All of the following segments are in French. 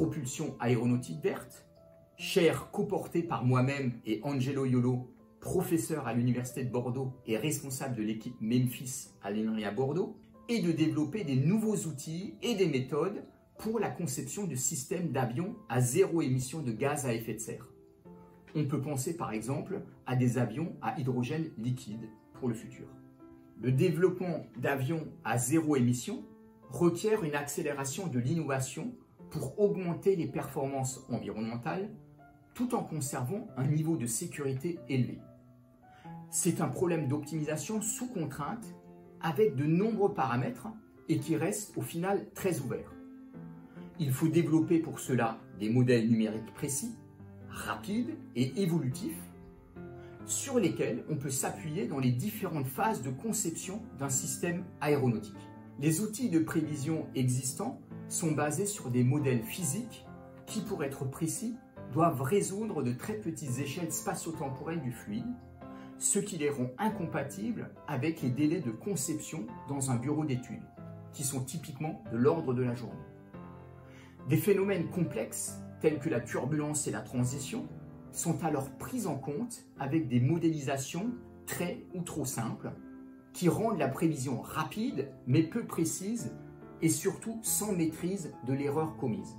propulsion aéronautique verte, chaire coportée par moi-même et Angelo Iolo, professeur à l'Université de Bordeaux et responsable de l'équipe Memphis à l'INRIA Bordeaux, et de développer des nouveaux outils et des méthodes pour la conception de systèmes d'avions à zéro émission de gaz à effet de serre. On peut penser par exemple à des avions à hydrogène liquide pour le futur. Le développement d'avions à zéro émission requiert une accélération de l'innovation pour augmenter les performances environnementales tout en conservant un niveau de sécurité élevé. C'est un problème d'optimisation sous contrainte avec de nombreux paramètres et qui reste au final très ouvert. Il faut développer pour cela des modèles numériques précis, rapides et évolutifs sur lesquels on peut s'appuyer dans les différentes phases de conception d'un système aéronautique. Les outils de prévision existants sont basés sur des modèles physiques qui, pour être précis, doivent résoudre de très petites échelles spatio-temporelles du fluide, ce qui les rend incompatibles avec les délais de conception dans un bureau d'études, qui sont typiquement de l'ordre de la journée. Des phénomènes complexes, tels que la turbulence et la transition, sont alors pris en compte avec des modélisations très ou trop simples, qui rendent la prévision rapide mais peu précise et surtout sans maîtrise de l'erreur commise.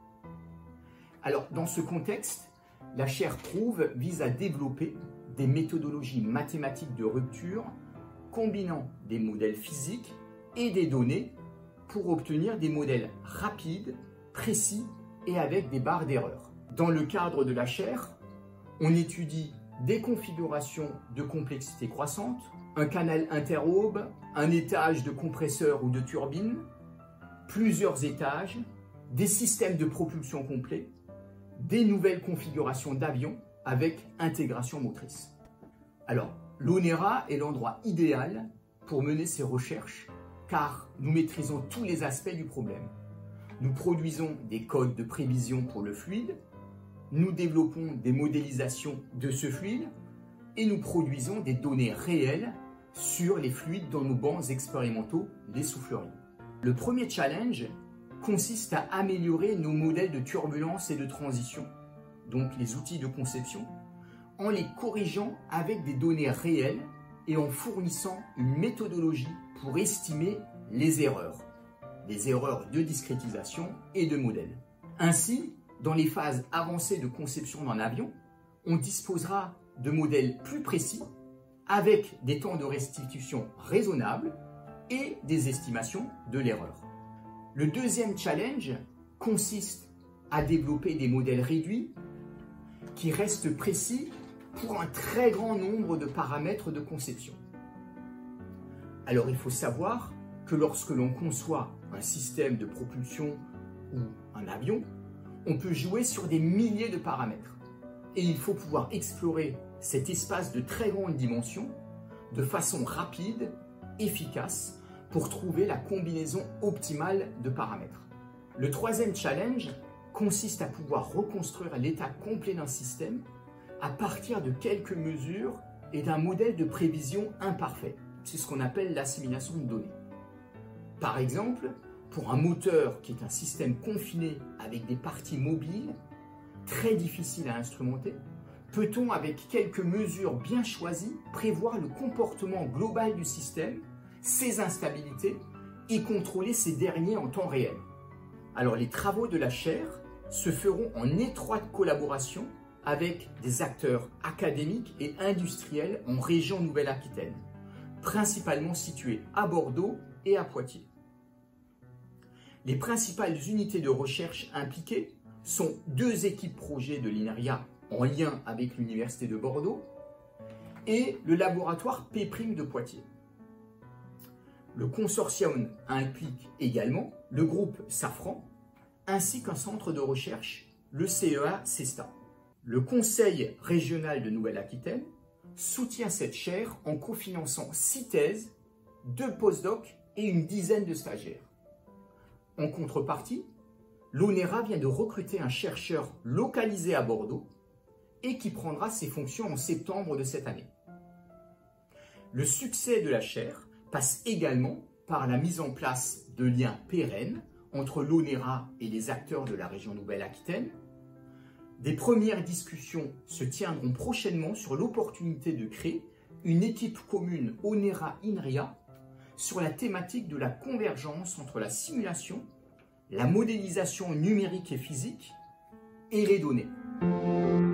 Alors, dans ce contexte, la chaire Trouve vise à développer des méthodologies mathématiques de rupture combinant des modèles physiques et des données pour obtenir des modèles rapides, précis et avec des barres d'erreur. Dans le cadre de la chaire, on étudie des configurations de complexité croissante, un canal interaube, un étage de compresseur ou de turbine, plusieurs étages, des systèmes de propulsion complets, des nouvelles configurations d'avions avec intégration motrice. Alors, l'ONERA est l'endroit idéal pour mener ces recherches car nous maîtrisons tous les aspects du problème. Nous produisons des codes de prévision pour le fluide, nous développons des modélisations de ce fluide et nous produisons des données réelles sur les fluides dans nos bancs expérimentaux, les souffleries. Le premier challenge consiste à améliorer nos modèles de turbulence et de transition, donc les outils de conception, en les corrigeant avec des données réelles et en fournissant une méthodologie pour estimer les erreurs de discrétisation et de modèle. Ainsi, dans les phases avancées de conception d'un avion, on disposera de modèles plus précis avec des temps de restitution raisonnables et des estimations de l'erreur. Le deuxième challenge consiste à développer des modèles réduits qui restent précis pour un très grand nombre de paramètres de conception. Alors il faut savoir que lorsque l'on conçoit un système de propulsion ou un avion, on peut jouer sur des milliers de paramètres. Et il faut pouvoir explorer cet espace de très grande dimension de façon rapide, efficace, pour trouver la combinaison optimale de paramètres. Le troisième challenge consiste à pouvoir reconstruire l'état complet d'un système à partir de quelques mesures et d'un modèle de prévision imparfait. C'est ce qu'on appelle l'assimilation de données. Par exemple, pour un moteur qui est un système confiné avec des parties mobiles, très difficiles à instrumenter, peut-on, avec quelques mesures bien choisies, prévoir le comportement global du système, ses instabilités et contrôler ces derniers en temps réel? Alors les travaux de la chaire se feront en étroite collaboration avec des acteurs académiques et industriels en région Nouvelle-Aquitaine, principalement situés à Bordeaux et à Poitiers. Les principales unités de recherche impliquées sont deux équipes projets de l'INRIA en lien avec l'Université de Bordeaux et le laboratoire P' de Poitiers. Le consortium implique également le groupe Safran ainsi qu'un centre de recherche, le CEA-CESTA. Le Conseil régional de Nouvelle-Aquitaine soutient cette chaire en cofinançant 6 thèses, 2 postdocs et une dizaine de stagiaires. En contrepartie, l'ONERA vient de recruter un chercheur localisé à Bordeaux et qui prendra ses fonctions en septembre de cette année. Le succès de la chaire passe également par la mise en place de liens pérennes entre l'ONERA et les acteurs de la région Nouvelle-Aquitaine. Des premières discussions se tiendront prochainement sur l'opportunité de créer une équipe commune ONERA-INRIA sur la thématique de la convergence entre la simulation, la modélisation numérique et physique et les données.